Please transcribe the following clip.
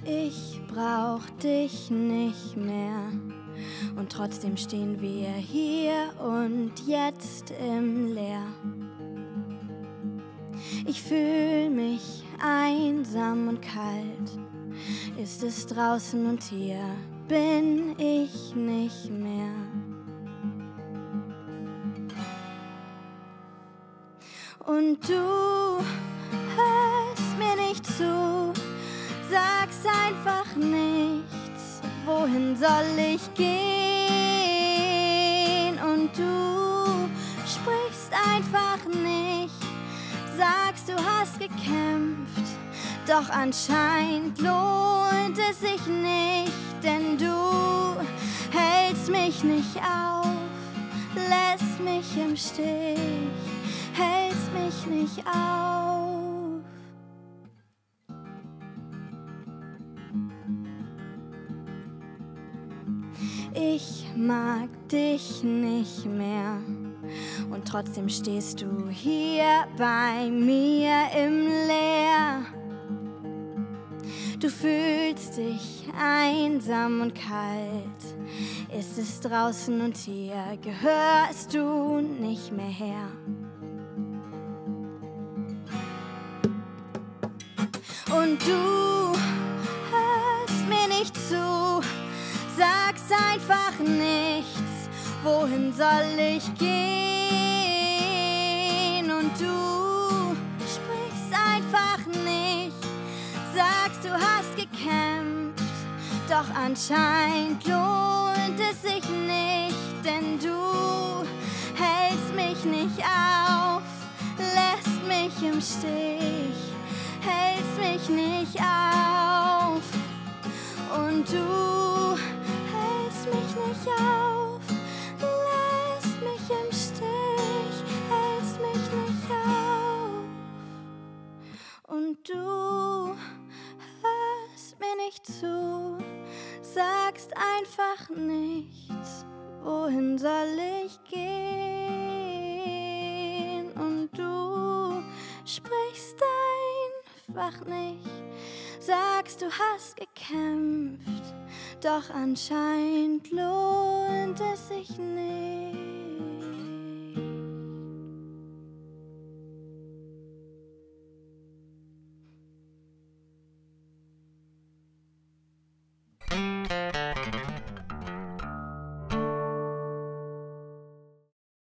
Ich brauch dich nicht mehr. Und trotzdem stehen wir hier und jetzt im Leer. Ich fühl mich einsam und kalt. Ist es draußen und hier bin ich nicht mehr. Und du hörst mir nicht zu, sagst einfach nichts, wohin soll ich gehen? Und du sprichst einfach nicht, sagst du hast gekämpft, doch anscheinend lohnt es sich nicht, denn du hältst mich nicht auf, lässt mich im Stich, hältst mich nicht auf. Ich mag dich nicht mehr und trotzdem stehst du hier bei mir im Leer. Du fühlst dich einsam und kalt. Ist es draußen und hier gehörst du nicht mehr her. Und du hörst mir nicht zu, sagst einfach nichts, wohin soll ich gehen? Und du sprichst einfach nicht, sagst du hast gekämpft, doch anscheinend lohnt es sich nicht, denn du hältst mich nicht auf, lässt mich im Stich, hältst mich nicht auf. Und du hältst mich nicht auf, lässt mich im Stich, hältst mich nicht auf. Und du hörst mir nicht zu, sagst einfach nichts, wohin soll ich gehen? Und du sprichst einfach nicht, sagst du hast gekämpft, doch anscheinend lohnt es sich nicht.